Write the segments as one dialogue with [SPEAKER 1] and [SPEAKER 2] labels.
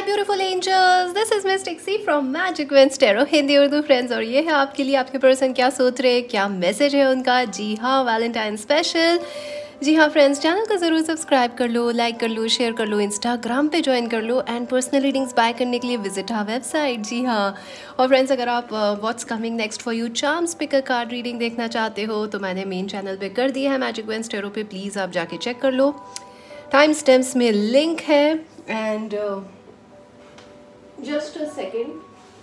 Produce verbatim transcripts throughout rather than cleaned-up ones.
[SPEAKER 1] Beautiful angels, this is Miss Tixie from Magic Wands Tarot Hindi Urdu friends. और ये है आपके लिए आपके पर्सन क्या सोच रहे हैं, क्या मैसेज है उनका। जी हाँ, वैलेंटाइन स्पेशल। जी हाँ फ्रेंड्स, चैनल को ज़रूर सब्सक्राइब कर लो, लाइक कर लो, शेयर कर लो, इंस्टाग्राम पे ज्वाइन कर लो एंड पर्सनल रीडिंग्स बाय करने के लिए विजिट आवर वेबसाइट। जी हाँ, और फ्रेंड्स अगर आप what's coming next for you charms picker card reading देखना चाहते हो तो मैंने मेन चैनल पे कर दिया है मैजिक वेंस टैरो पे, प्लीज़ आप जाके चेक कर लो। टाइम स्टैम्प्स में लिंक है and just a second.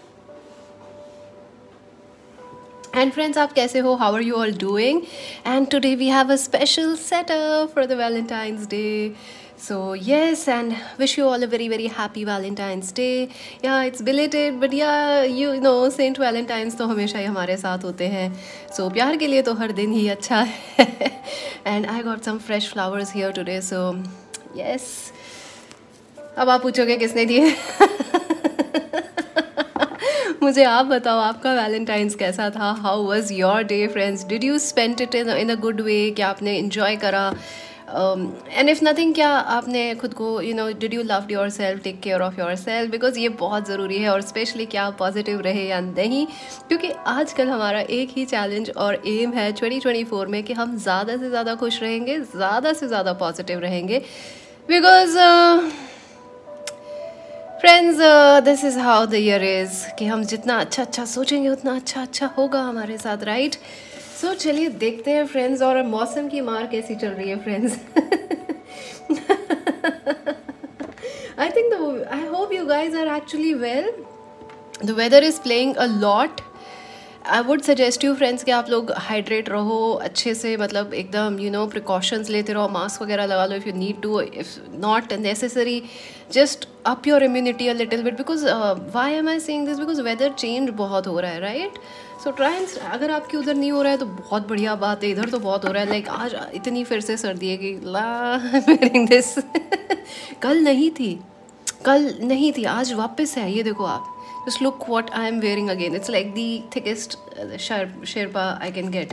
[SPEAKER 1] And friends, आप कैसे हो? How are you all doing? And today we have a special setup for the Valentine's day. So yes, and wish you all a very very happy Valentine's Day. Yeah, it's belated, but yeah, you know, Saint Valentine's तो हमेशा ही हमारे साथ होते हैं. So प्यार के लिए तो हर दिन ही अच्छा है. And I got some fresh flowers here today, so yes. अब आप पूछोगे किसने दिए? मुझे आप बताओ, आपका वैलेंटाइंस कैसा था? How was your day friends? Did you spend it in in a good way? क्या आपने इन्जॉय करा? एंड इफ़ नथिंग, क्या आपने खुद को you know did you love yourself, take care of yourself, because ये बहुत ज़रूरी है. और स्पेशली क्या आप पॉजिटिव रहे या नहीं, क्योंकि आजकल हमारा एक ही चैलेंज और एम है ट्वेंटी ट्वेंटी फोर में कि हम ज़्यादा से ज़्यादा खुश रहेंगे, ज़्यादा से ज़्यादा पॉजिटिव रहेंगे. Because friends, this is how the year is कि हम जितना अच्छा अच्छा सोचेंगे उतना अच्छा अच्छा होगा हमारे साथ, राइट? सो so, चलिए देखते हैं फ्रेंड्स. और मौसम की मार कैसी चल रही है friends? I think I hope you guys are actually well. The weather is playing a lot. I would suggest you friends कि आप लोग हाइड्रेट रहो अच्छे से, मतलब एकदम यू नो प्रिकॉशंस लेते रहो, मास्क वगैरह लगा लो if you need to, if not necessary just up your immunity a little bit. Because why am I saying this? Because weather change बहुत हो रहा है, राइट? सो ट्राई एंड, अगर आपके उधर नहीं हो रहा है तो बहुत बढ़िया बात है, इधर तो बहुत हो रहा है. लाइक like, आज इतनी फिर से सर्दी है कि ला वेयरिंग दिस. कल नहीं थी, कल नहीं थी, आज वापस है. ये देखो आप, just look what I am wearing again. It's like the thickest uh, sher- sherpa I can get.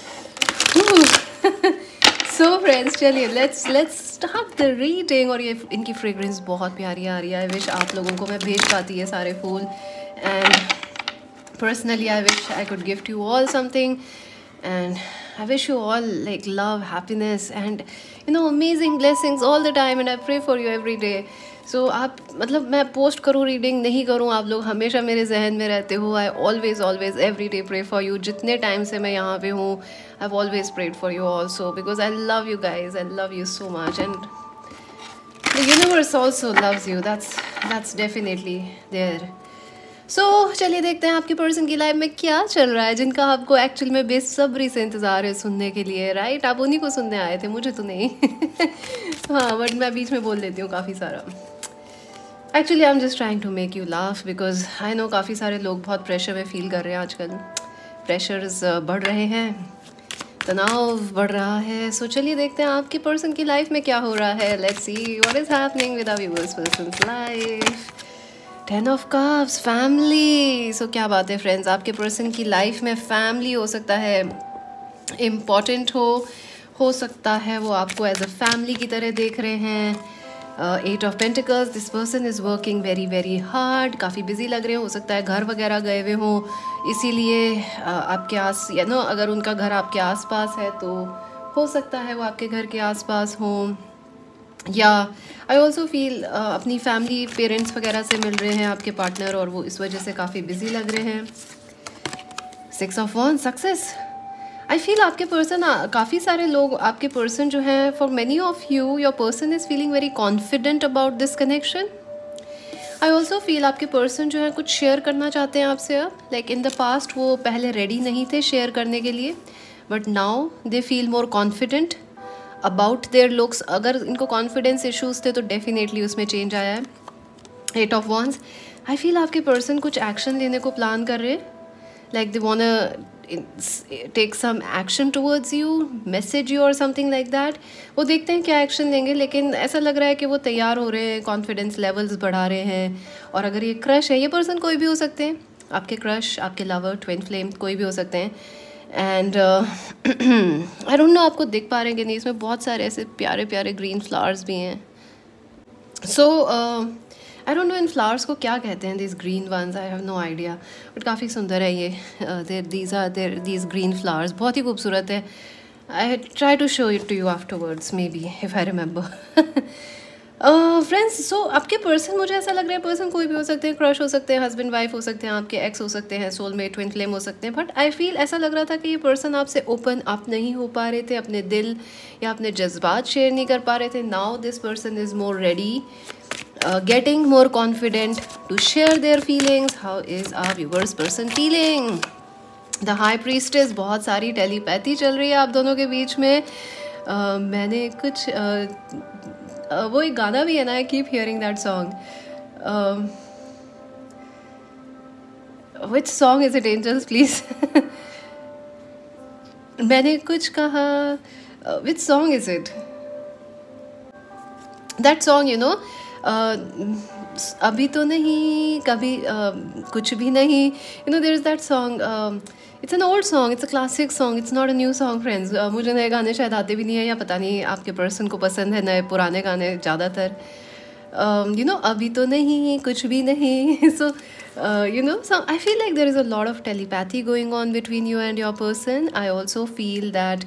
[SPEAKER 1] So friends, चलिए let's let's start the reading. और ये इनकी fragrance बहुत प्यारी आ रही है. I wish आप लोगों को मैं भेज पाती है सारे फूल. And personally I wish I could gift you all something. And I wish you all like love, happiness and you know amazing blessings all the time. And I pray for you every day. So so, आप मतलब मैं post करूँ, reading नहीं करूँ, आप लोग हमेशा मेरे जहन में रहते हो. I always always every day pray for you. जितने टाइम से मैं यहाँ पे हूँ I have always prayed for you also, because I love you guys, I love you so much and the universe also loves you. That's that's definitely there. So चलिए देखते हैं आपके पर्सन की लाइफ में क्या चल रहा है, जिनका आपको एक्चुअली में बेसब्री से इंतज़ार है सुनने के लिए, राइट? आप उन्हीं को सुनने आए थे, मुझे तो नहीं. हाँ, बट मैं बीच में बोल देती हूँ काफ़ी सारा. Actually I am just trying to make you laugh, because I know काफ़ी सारे लोग बहुत प्रेशर में फील कर रहे हैं आजकल. प्रेशर्स बढ़ रहे हैं, तनाव बढ़ रहा है. सो so, चलिए देखते हैं आपके पर्सन की लाइफ में क्या हो रहा है. Let's see what is happening with our viewers persons life. Ten of cups, family. So क्या बात है फ्रेंड्स, आपके पर्सन की लाइफ में फैमिली हो सकता है इम्पॉर्टेंट हो हो सकता है वो आपको एज अ फैमिली की तरह देख रहे हैं. Eight of pentacles, this person is working very very hard. काफ़ी बिजी लग रहे हो सकता है घर वगैरह गए हुए हों, इसीलिए uh, आपके आस या नो अगर उनका घर आपके आसपास है तो हो सकता है वो आपके घर के आसपास हों. या आई ऑल्सो फील अपनी फैमिली, पेरेंट्स वगैरह से मिल रहे हैं आपके पार्टनर और वो इस वजह से काफ़ी बिजी लग रहे हैं. Six of wands, success. I feel आपके पर्सन, काफ़ी सारे लोग आपके पर्सन जो हैं, for many of you your person is feeling very confident about this connection. I also feel आपके पर्सन जो है कुछ शेयर करना चाहते हैं आपसे अब. लाइक इन द पास्ट वो पहले रेडी नहीं थे शेयर करने के लिए, but now they feel more confident about their looks. अगर इनको कॉन्फिडेंस इश्यूज थे तो डेफिनेटली उसमें चेंज आया है. Eight of wands, I feel आपके पर्सन कुछ एक्शन लेने को प्लान कर रहे हैं. Like they want take some action towards you, message you और समथिंग लाइक दैट. वो देखते हैं क्या एक्शन लेंगे, लेकिन ऐसा लग रहा है कि वो तैयार हो रहे हैं, कॉन्फिडेंस लेवल्स बढ़ा रहे हैं. और अगर ये क्रश है, ये पर्सन कोई भी हो सकते हैं, आपके क्रश, आपके लवर, ट्विन फ्लेम, कोई भी हो सकते हैं. एंड आई डोंट नो आपको दिख पा रहे हैं कि नहीं, इसमें बहुत सारे ऐसे प्यारे प्यारे ग्रीन फ्लावर्स भी हैं. सो आई डोंट नो इन फ्लावर्स को क्या कहते हैं, this green ones, I have no idea, but काफ़ी सुंदर है ये। There these are there these green flowers, बहुत ही खूबसूरत है। I try to show it to you afterwards maybe if I remember. Friends, so आपके पर्सन, मुझे ऐसा लग रहा है पर्सन कोई भी हो सकते हैं, क्रश हो सकते हैं, हस्बैंड वाइफ हो सकते हैं, आपके एक्स हो सकते हैं, सोलमेट, ट्विन फ्लेम हो सकते हैं, बट आई फील ऐसा लग रहा था कि ये पर्सन आपसे ओपन अप नहीं हो पा रहे थे, अपने दिल या अपने जज्बात शेयर नहीं कर पा रहे थे। Now this person is more ready, getting more confident to share their feelings. How is our viewers person feeling? The high priestess, बहुत सारी टेलीपैथी चल रही है आप दोनों के बीच में। uh, मैंने कुछ uh, Uh, वो एक गाना भी है ना, I keep hearing that song, which song is it angels please? मैंने कुछ कहा, which song is it? That song, you know, अभी तो नहीं कभी uh, कुछ भी नहीं, you know there is that song, it's an old song, it's a classic song, it's not a new song friends. मुझे नए गाने शायद आते भी नहीं है, या पता नहीं आपके पर्सन को पसंद है नए पुराने गाने ज़्यादातर। यू नो अभी तो नहीं कुछ भी नहीं। So you know so I feel like there is a lot of telepathy going on between you and your person. I also feel that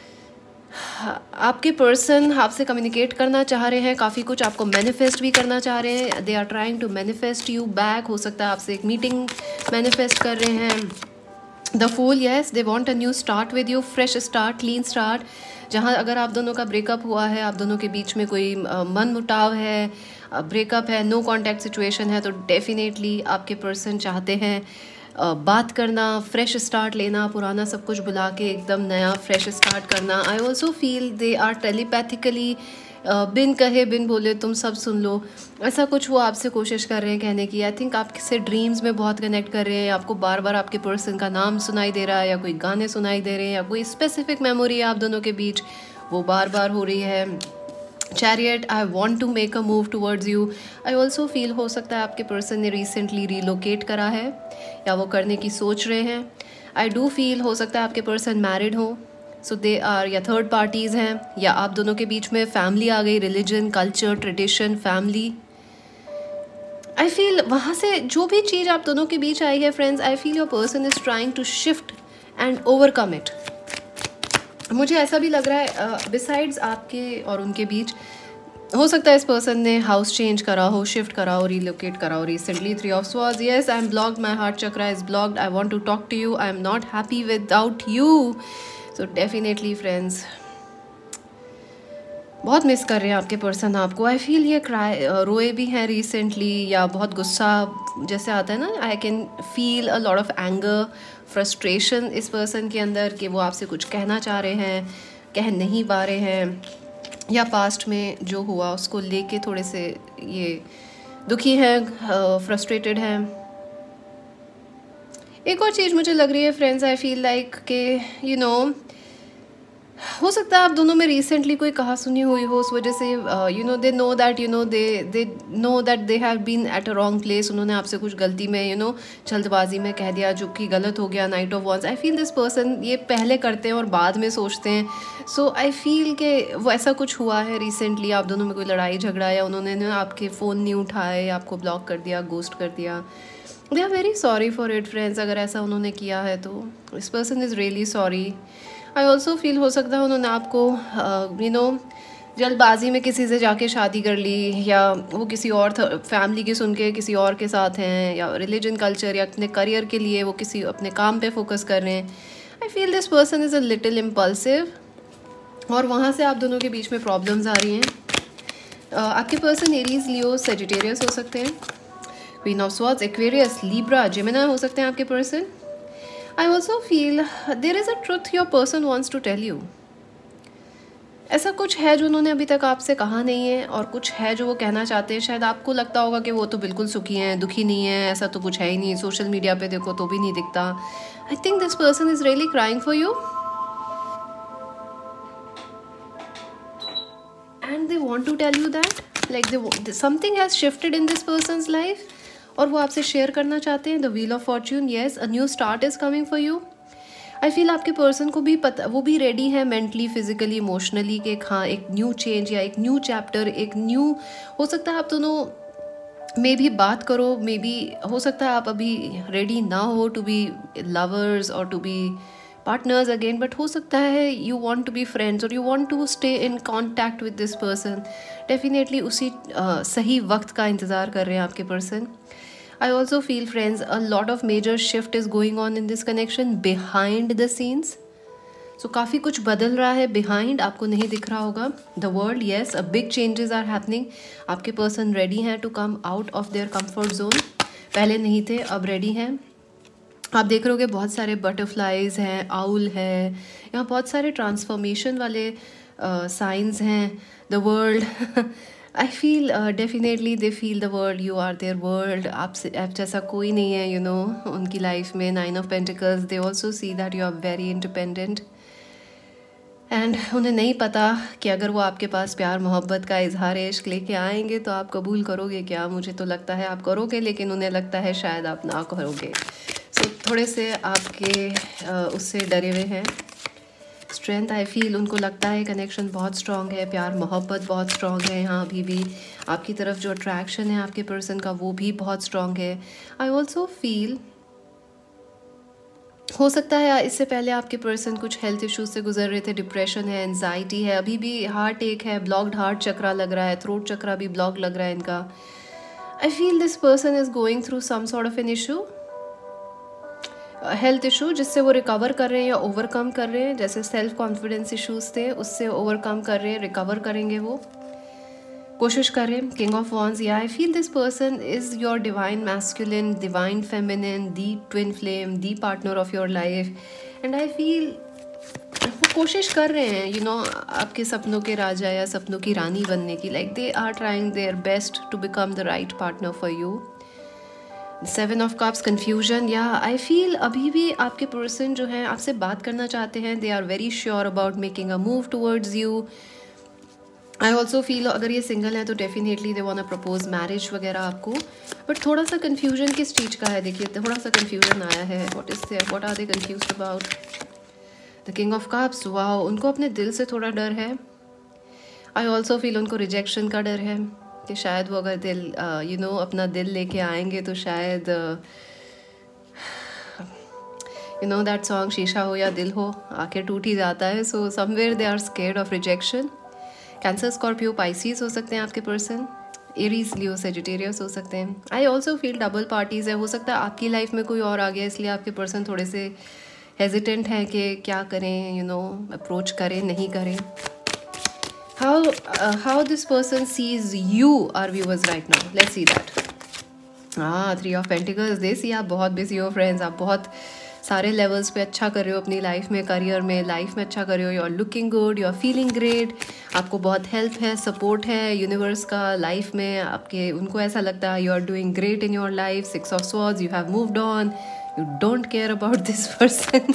[SPEAKER 1] आपके पर्सन आपसे कम्युनिकेट करना चाह रहे हैं, काफ़ी कुछ आपको मैनिफेस्ट भी करना चाह रहे हैं। They are trying to manifest you back. हो सकता है आपसे एक मीटिंग मैनिफेस्ट कर रहे हैं। The fool, yes, they want a new start with you, fresh start, clean start. जहाँ अगर आप दोनों का ब्रेकअप हुआ है, आप दोनों के बीच में कोई uh, मन मुटाव है, ब्रेकअप है, नो कॉन्टैक्ट सिचुएशन है, तो डेफिनेटली आपके पर्सन चाहते हैं uh, बात करना, फ्रेश स्टार्ट लेना, पुराना सब कुछ भुला के एकदम नया फ्रेश स्टार्ट करना। I also feel they are telepathically, बिन कहे बिन बोले तुम सब सुन लो, ऐसा कुछ वो आपसे कोशिश कर रहे हैं कहने की। आई थिंक आपसे ड्रीम्स में बहुत कनेक्ट कर रहे हैं, आपको बार बार आपके पर्सन का नाम सुनाई दे रहा है, या कोई गाने सुनाई दे रहे हैं, या कोई स्पेसिफिक मेमोरी है आप दोनों के बीच, वो बार बार हो रही है। Chariot, I want to make a move towards you. I also feel हो सकता है आपके पर्सन ने रिसेंटली रीलोकेट करा है, या वो करने की सोच रहे हैं। आई डू फील हो सकता है आपके पर्सन मैरिड हो, सो दे आर, या थर्ड पार्टीज़ हैं, या आप दोनों के बीच में फैमिली आ गई, religion, culture, tradition, family. I feel वहाँ से जो भी चीज़ आप दोनों के बीच आई है friends, I feel your person is trying to shift and overcome it. मुझे ऐसा भी लग रहा है बिसाइड्स uh, आपके और उनके बीच हो सकता है इस पर्सन ने हाउस चेंज करा हो, शिफ्ट करा हो, रिलोकेट करा हो recently. Three of swords, yes, I am blocked, my heart chakra is blocked, I want to talk to you, I am not happy without you. So definitely friends, बहुत miss कर रहे हैं आपके पर्सन आपको। आई फील ये cry, रोए भी हैं रिसेंटली, या बहुत गुस्सा जैसे आता है ना, I can feel a lot of anger, frustration इस पर्सन के अंदर, कि वो आपसे कुछ कहना चाह रहे हैं, कह नहीं पा रहे हैं, या पास्ट में जो हुआ उसको लेके थोड़े से ये दुखी हैं, फ्रस्ट्रेटेड हैं। एक और चीज़ मुझे लग रही है फ्रेंड्स, आई फील लाइक कि यू नो हो सकता है आप दोनों में रिसेंटली कोई कहा सुनी हुई हो, उस वजह से you know they know that you know they they know that they have been at a wrong place. उन्होंने आपसे कुछ गलती में, यू नो जल्दबाजी में कह दिया जो कि गलत हो गया। Knight of wands, I feel this person ये पहले करते हैं और बाद में सोचते हैं। सो आई फील कि वो ऐसा कुछ हुआ है रिसेंटली, आप दोनों में कोई लड़ाई झगड़ा, या उन्होंने ना आपके फ़ोन नहीं उठाए, आपको ब्लॉक कर दिया, गोस्ट कर दिया। They are very sorry for it friends, अगर ऐसा उन्होंने किया है तो this person is really sorry. I also feel हो सकता है उन्होंने आपको यू नो जल्दबाजी में किसी से जाके शादी कर ली, या वो किसी और फैमिली की सुन के किसी और के साथ हैं, या रिलीजन, कल्चर, या अपने करियर के लिए वो किसी अपने काम पे फोकस कर रहे हैं। I feel this person is a little impulsive, और वहाँ से आप दोनों के बीच में प्रॉब्लम्स आ रही हैं। uh, आपके पर्सन एरीज, लियो, सेजिटेरियस हो सकते हैं, queen of swords, Aquarius, Libra, Gemini हो सकते हैं आपके person. I also feel there is a truth your person wants to tell you. ऐसा कुछ है जो उन्होंने अभी तक आपसे कहा नहीं है, और कुछ है जो वो कहना चाहते हैं। शायद आपको लगता होगा कि वो तो बिल्कुल सुखी हैं, दुखी नहीं है, ऐसा तो कुछ है ही नहीं, सोशल मीडिया पे देखो तो भी नहीं दिखता। I think this person is really crying for you, and they want to tell you that like something has shifted in this person's life, और वो आपसे शेयर करना चाहते हैं। The wheel of fortune, yes, a new start is coming for you. I feel आपके person को भी पता, वो भी रेडी है मेंटली, फिजिकली, इमोशनली, कि हाँ एक न्यू चेंज या एक न्यू चैप्टर, एक न्यू, हो सकता है आप दोनों मे भी बात करो, मे बी हो सकता है आप अभी रेडी ना हो टू बी लवर्स और to be partners again, but हो सकता है you want to be friends और you want to stay in contact with this person. Definitely उसी uh, सही वक्त का इंतज़ार कर रहे हैं आपके person. I also feel, friends, a lot of major shift is going on in this connection behind the scenes. So काफ़ी कुछ बदल रहा है behind, आपको नहीं दिख रहा होगा. The world, yes, a big changes are happening. आपके person ready हैं to come out of their comfort zone. पहले नहीं थे, अब ready हैं. आप देख रहे होगे बहुत सारे butterflies हैं, owl है, यहाँ बहुत सारे transformation वाले signs हैं. The world I feel definitely they feel the world, you are their world. आपसे आप जैसा कोई नहीं है यू you नो know, उनकी लाइफ में. Nine of pentacles, they also see that you are very independent. And उन्हें नहीं पता कि अगर वो आपके पास प्यार मोहब्बत का इजहार इश्क लेके आएंगे तो आप कबूल करोगे क्या. मुझे तो लगता है आप करोगे, लेकिन उन्हें लगता है शायद आप ना करोगे. सो so, थोड़े से आपके uh, उससे डरे हुए हैं. स्ट्रेंथ आई फील, उनको लगता है कनेक्शन बहुत स्ट्रॉन्ग है, प्यार मोहब्बत बहुत स्ट्रॉन्ग है यहाँ अभी भी. आपकी तरफ जो अट्रैक्शन है आपके पर्सन का वो भी बहुत स्ट्रॉन्ग है. आई ऑल्सो फील हो सकता है इससे पहले आपके पर्सन कुछ हेल्थ इश्यूज से गुजर रहे थे. डिप्रेशन है, एंजाइटी है, अभी भी हार्ट एक है, ब्लॉक्ड हार्ट चक्रा लग रहा है, थ्रोट चक्रा भी ब्लॉक लग रहा है इनका. I feel this person is going through some sort of an issue, health issue, जिससे वो रिकवर कर रहे हैं या ओवरकम कर रहे हैं. जैसे सेल्फ कॉन्फिडेंस इश्यूज थे उससे ओवरकम कर रहे हैं, रिकवर करेंगे, वो कोशिश कर रहे हैं. किंग ऑफ वॉन्ड्स, या I feel this person is your divine masculine, divine feminine, the twin flame, the partner of your life. And I feel वो कोशिश कर रहे हैं यू नो आपके सपनों के राजा या सपनों की रानी बनने की. Like they are trying their best to become the right partner for you. Seven of cups, confusion, या आई फील अभी भी आपके पर्सन जो हैं आपसे बात करना चाहते हैं. They are very sure about making a move towards you. I also feel अगर ये सिंगल है तो definitely they want to propose marriage वगैरह आपको. बट थोड़ा सा कन्फ्यूजन किस चीज़ का है, देखिए थोड़ा सा कन्फ्यूजन आया है. What is there, what are they confused about. The king of cups, wow, उनको अपने दिल से थोड़ा डर है. आई ऑल्सो फील उनको रिजेक्शन का डर है कि शायद वो अगर दिल यू नो अपना दिल लेके आएंगे तो शायद यू नो दैट सॉन्ग शीशा हो या दिल हो, आके टूट ही जाता है. So somewhere they are scared of rejection. Cancer, Scorpio, Pisces हो सकते हैं आपके पर्सन. एरीज, लियो, सेजिटेरियस हो सकते हैं. I also feel double parties है. हो सकता है आपकी लाइफ में कोई और आ गया, इसलिए आपके पर्सन थोड़े से हेजिटेंट हैं कि क्या करें, यू नो अप्रोच करें नहीं करें. How uh, how this person sees you, our viewers right now. Let's see that. Ah, three of Pentacles. They see आप बहुत busy हो friends. आप बहुत सारे levels पे अच्छा कर रहे हो अपनी life में, career में, life में अच्छा कर रहे हो. You are looking good. You are feeling great. आपको बहुत help है, support है universe का life में. आपके उनको ऐसा लगता है you are doing great in your life. Six of Swords. You have moved on. You don't care about this person.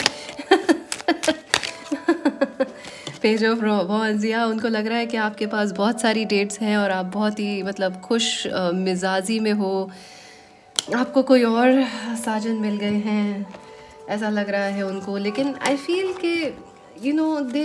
[SPEAKER 1] Page of wands, या उनको लग रहा है कि आपके पास बहुत सारी डेट्स हैं और आप बहुत ही मतलब खुश मिजाजी में हो. आपको कोई और साजन मिल गए हैं ऐसा लग रहा है उनको. लेकिन आई फील कि यू नो दे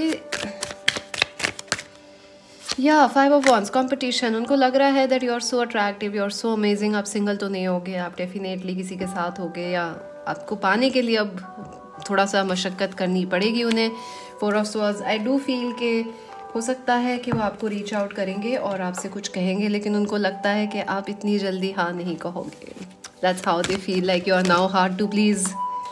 [SPEAKER 1] या फाइव ऑफ वॉन्ड्स, कंपटीशन. उनको लग रहा है that you are so attractive, you are so amazing. आप सिंगल तो नहीं होगे, आप डेफिनेटली किसी के साथ होगे, या आपको पाने के लिए अब थोड़ा सा मशक्क़त करनी पड़ेगी उन्हें. Four of swords, I do feel कि हो सकता है कि वो आपको रीच आउट करेंगे और आपसे कुछ कहेंगे, लेकिन उनको लगता है कि आप इतनी जल्दी हाँ नहीं कहोगे. That's how they feel, like you are now hard to please.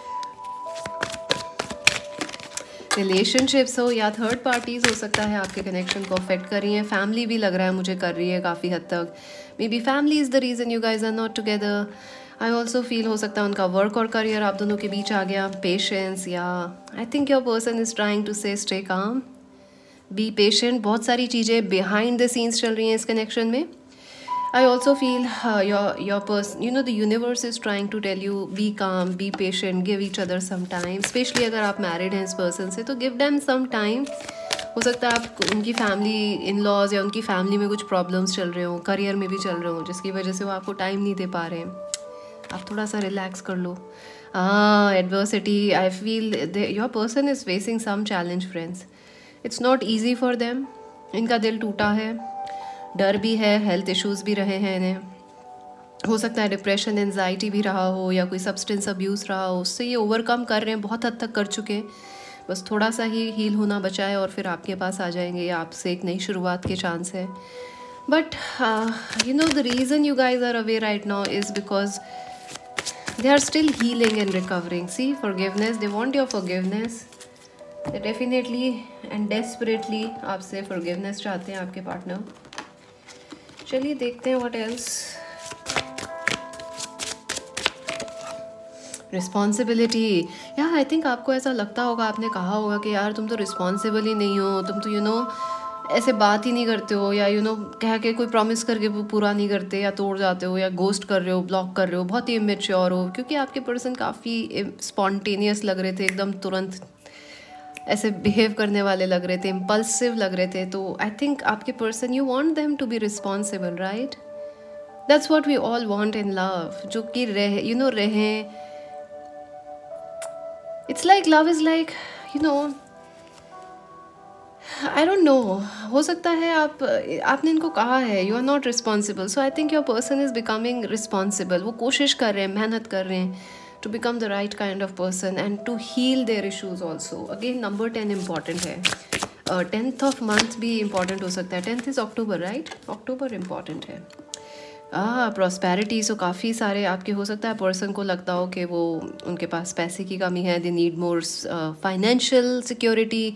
[SPEAKER 1] Relationships हो या थर्ड पार्टीज़ हो सकता है आपके कनेक्शन को अफेक्ट कर रही हैं. फैमिली भी लग रहा है मुझे कर रही है काफ़ी हद तक. Maybe family is the reason you guys are not together. I also feel हो सकता है उनका वर्क और करियर आप दोनों के बीच आ गया. पेशेंस, या I think your person is trying to say stay calm, be patient. बहुत सारी चीज़ें बिहाइंड द सीन्स चल रही हैं इस कनेक्शन में. I also feel uh, your your person, you know, the universe is trying to tell you be calm, be patient, give each other some time. Especially अगर आप married हैं इस person से तो give them some time. हो सकता है आप उनकी फैमिली इन लॉज या उनकी फैमिली में कुछ प्रॉब्लम्स चल रहे हो, करियर में भी चल रहे हो, जिसकी वजह से वो आपको टाइम नहीं दे पा रहे हैं. आप थोड़ा सा रिलैक्स कर लो. हाँ, adversity, I feel your person is facing some challenge friends. It's not easy for them. इनका दिल टूटा है, डर भी है, हेल्थ इश्यूज भी रहे हैं इन्हें. हो सकता है डिप्रेशन एंजाइटी भी रहा हो या कोई सब्सटेंस अब्यूज़ रहा हो, उससे ये ओवरकम कर रहे हैं, बहुत हद तक कर चुके हैं। बस थोड़ा सा ही हील होना बचा है और फिर आपके पास आ जाएंगे या आपसे एक नई शुरुआत के चांस है। But you know the reason you guys are away right now is because they are still healing and recovering. See, forgiveness, they want your forgiveness. They definitely and desperately आपसे forgiveness चाहते हैं आपके partner. चलिए देखते हैं what else. Responsibility, या I think आपको ऐसा लगता होगा, आपने कहा होगा कि यार तुम तो रिस्पॉन्सिबल ही नहीं हो, तुम तो यू you नो know, ऐसे बात ही नहीं करते हो, या यू नो कह के कोई प्रॉमिस करके पूरा नहीं करते, या तोड़ जाते हो, या गोस्ट कर रहे हो, ब्लॉक कर रहे हो, बहुत ही इमेच्योर हो। क्योंकि आपके पर्सन काफ़ी स्पॉन्टेनियस लग रहे थे, एकदम तुरंत ऐसे बिहेव करने वाले लग रहे थे, इम्पल्सिव लग रहे थे। तो आई थिंक आपके पर्सन, you want them to be responsible, right? That's what we all want in love, जो कि रहे यू नो रहें। It's like love is like you know I don't know, हो सकता है आप आपने इनको कहा है you are not responsible, so I think your person is becoming responsible. वो कोशिश कर रहे हैं, मेहनत कर रहे हैं to become the right kind of person and to heal their issues also. Again number ten important है, टेंथ ऑफ मंथ भी इम्पॉर्टेंट हो सकता है। Tenth is October, right? October important है। हाँ, प्रॉस्पेरिटी, सो काफ़ी सारे आपके हो सकता है पर्सन को लगता हो कि वो उनके पास पैसे की कमी है, they need more financial security,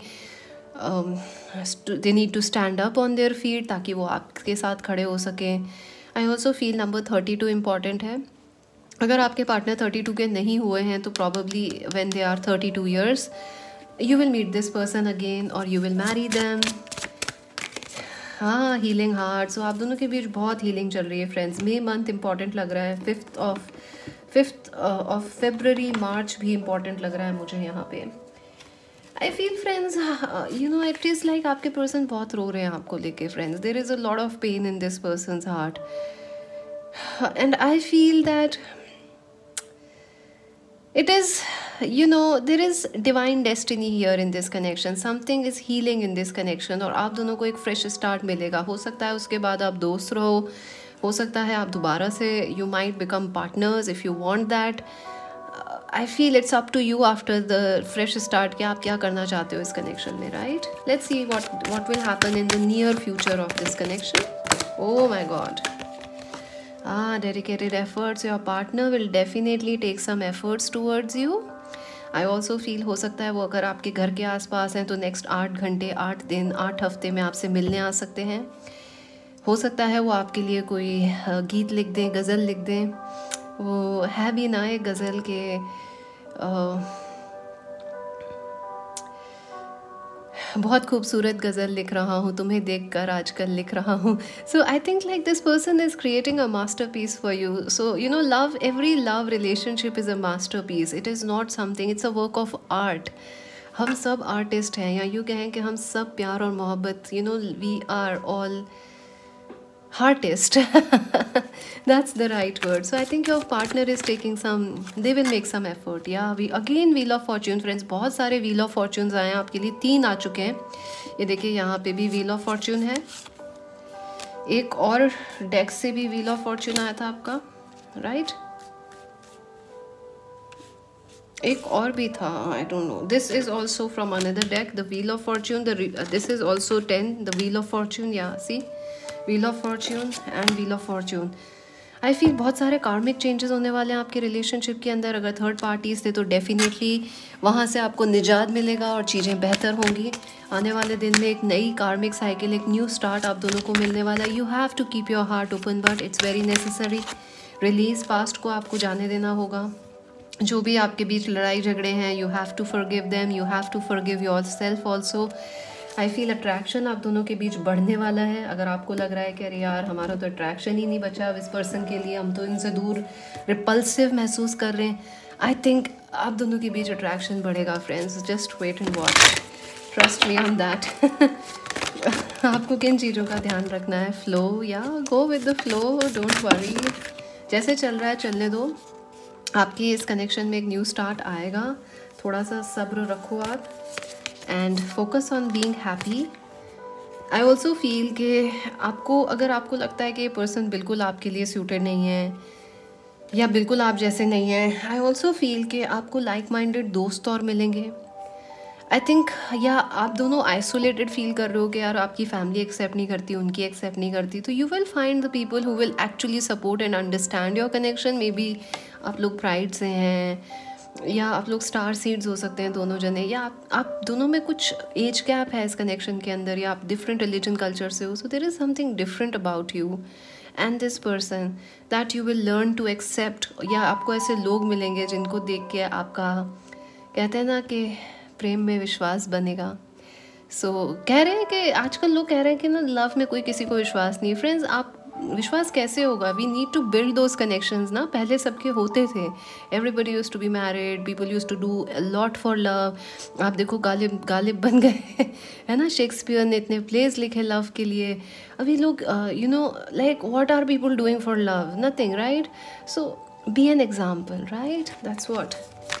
[SPEAKER 1] they need to stand up on their feet ताकि वो आपके साथ खड़े हो सकें। I also feel number thirty two important है। अगर आपके पार्टनर थर्टी टू के नहीं हुए हैं तो probably when they are thirty two years you will meet this person again और यू विल मैरी देम। हाँ, हीलिंग हार्ट, सो आप दोनों के बीच बहुत हीलिंग चल रही है फ्रेंड्स। मे मंथ इंपॉर्टेंट लग रहा है, fifth of fifth of February, March भी इम्पॉर्टेंट लग रहा है मुझे यहाँ पे। I feel friends you know it is like आपके पर्सन बहुत रो रहे हैं आपको लेके friends. There is a lot of pain in this person's heart and I feel that it is you know there is divine destiny here in this connection. Something is healing in this connection और आप दोनों को एक fresh start मिलेगा। हो सकता है उसके बाद आप दोस्त रहो, हो सकता है आप दोबारा से you might become partners if you want that. I feel it's up to you after the fresh start कि आप क्या करना चाहते हो इस connection में, right? Let's see what what will happen in the near future of this connection. Oh my God. Ah, dedicated efforts. Your partner will definitely take some efforts towards you. I also feel हो सकता है वो अगर आपके घर के आसपास हैं तो नेक्स्ट आठ घंटे आठ दिन आठ हफ्ते में आपसे मिलने आ सकते हैं। हो सकता है वो आपके लिए कोई गीत लिख दें, गज़ल लिख दें। वो है भी ना एक गज़ल के आ, बहुत खूबसूरत गज़ल लिख रहा हूँ, तुम्हें देखकर आजकल लिख रहा हूँ। So I think like this person is creating a masterpiece for you. So you know love, every love relationship is a masterpiece. It is not something, it's a work of art. हम सब artist हैं, या यूँ कहें कि हम सब प्यार और मोहब्बत, you know we are all artist. That's the right word. So I think your partner is taking some, they will make some effort. Yeah, we again wheel of fortune friends, बहुत सारे wheel of fortunes आए हैं आपके लिए, तीन आ चुके हैं। ये देखिए यहाँ पे भी wheel of fortune है, एक और डेक से भी wheel of fortune आया था आपका, right? एक और भी था, I don't know. This is also from another deck, the wheel of fortune. The uh, this is also ten, the wheel of fortune. Yeah, see, wheel of fortune and wheel of fortune. I feel बहुत सारे कार्मिक changes होने वाले हैं आपके relationship के अंदर। अगर थर्ड पार्टीज थे तो डेफिनेटली वहाँ से आपको निजात मिलेगा और चीज़ें बेहतर होंगी। आने वाले दिन में एक नई कार्मिक साइकिल, एक न्यू स्टार्ट आप दोनों को मिलने वाला है। You have to keep your heart open, but it's very necessary. Release past को आपको जाने देना होगा। जो भी आपके बीच लड़ाई झगड़े हैं, you have to forgive them, you have to forgive yourself also. I feel attraction आप दोनों के बीच बढ़ने वाला है। अगर आपको लग रहा है कि अरे यार हमारा तो अट्रैक्शन ही नहीं बचा अब इस पर्सन के लिए, हम तो इनसे दूर रिपल्सिव महसूस कर रहे हैं, आई थिंक आप दोनों के बीच अट्रैक्शन बढ़ेगा friends. Just wait and watch, trust me on that. आपको किन चीज़ों का ध्यान रखना है? फ्लो, या go with the flow, don't worry, जैसे चल रहा है चलने दो। आपकी इस कनेक्शन में एक न्यू स्टार्ट आएगा, थोड़ा सा सब्र रखो आप and focus on being happy. I also feel कि आपको, अगर आपको लगता है कि ये पर्सन बिल्कुल आपके लिए सूटेड नहीं है या बिल्कुल आप जैसे नहीं हैं, आई ऑल्सो फील कि आपको लाइक माइंडेड दोस्त और मिलेंगे। आई थिंक, या आप दोनों आइसोलेटेड फील कर रहे हो कि यार आपकी फैमिली एक्सेप्ट नहीं करती, उनकी एक्सेप्ट नहीं करती, तो you will find the people who will actually support and understand your connection. Maybe आप लोग प्राइड से हैं, या आप लोग स्टार सीड्स हो सकते हैं दोनों जने, या आप आप दोनों में कुछ एज गैप है इस कनेक्शन के अंदर, या आप डिफरेंट रिलीजन कल्चर से हो, so there is something different about you and this person that you will learn to accept. या आपको ऐसे लोग मिलेंगे जिनको देख के आपका, कहते हैं ना कि प्रेम में विश्वास बनेगा। सो so, कह रहे हैं कि आजकल लोग कह रहे हैं कि ना लव में कोई किसी को विश्वास नहीं। फ्रेंड्स, आप विश्वास कैसे होगा? We need to build those connections ना। पहले सबके होते थे, everybody use to be married, people use to do lot for love. आप देखो गालिब गालिब बन गए है ना, शेक्सपियर ने इतने प्लेस लिखे लव के लिए। अभी लोग you know like what are people doing for love? Nothing, right? So be an example, right? That's what.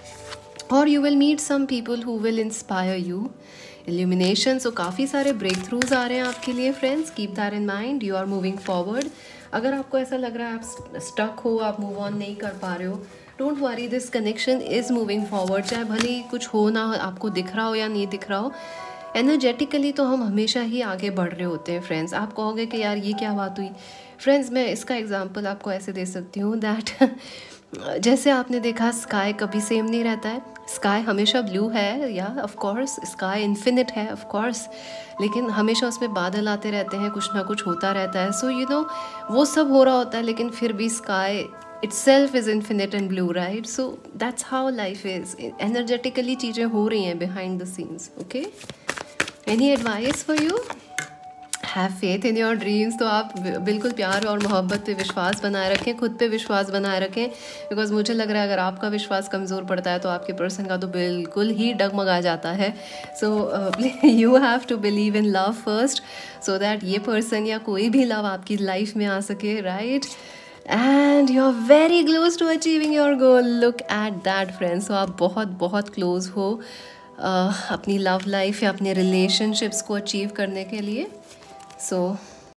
[SPEAKER 1] और you will meet some people who will inspire you. Illumination, so काफ़ी सारे breakthroughs आ रहे हैं आपके लिए friends. Keep that in mind, you are moving forward. अगर आपको ऐसा लग रहा है आप स्टक हो, आप मूव ऑन नहीं कर पा रहे हो, don't worry, this connection is moving forward. चाहे भले ही कुछ हो ना, आपको दिख रहा हो या नहीं दिख रहा हो, एनर्जेटिकली तो हम हमेशा ही आगे बढ़ रहे होते हैं फ्रेंड्स। आप कहोगे कि यार ये क्या बात हुई? फ्रेंड्स, मैं इसका एग्जाम्पल आपको ऐसे दे सकती हूँ दैट जैसे आपने देखा स्काई कभी सेम नहीं रहता है। स्काई हमेशा ब्लू है, या ऑफ कोर्स स्काई इन्फिनिट है ऑफ कोर्स, लेकिन हमेशा उसमें बादल आते रहते हैं, कुछ ना कुछ होता रहता है। सो यू नो वो सब हो रहा होता है, लेकिन फिर भी sky itself is infinite and blue, right? So that's how life is. Energetically चीज़ें हो रही हैं behind the scenes. Okay? Any advice for you? Have faith in your dreams. तो आप बिल्कुल प्यार और मोहब्बत पे विश्वास बनाए रखें, खुद पे विश्वास बनाए रखें, बिकॉज मुझे लग रहा है अगर आपका विश्वास कमज़ोर पड़ता है तो आपके पर्सन का तो बिल्कुल ही डगमगा जाता है। So you have to believe in love first, so that ये पर्सन या कोई भी लव आपकी लाइफ में आ सके, right? And you are very close to achieving your goal. Look at that friends. So आप बहुत बहुत क्लोज हो uh, अपनी लव लाइफ या अपने रिलेशनशिप्स को अचीव करने के लिए। सो so,